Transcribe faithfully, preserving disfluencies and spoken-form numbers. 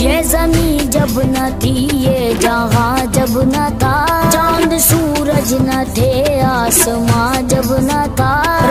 ये ज़मीं जब न थी, ये जहां जब न था, चांद सूरज न थे, आसमां जब न था,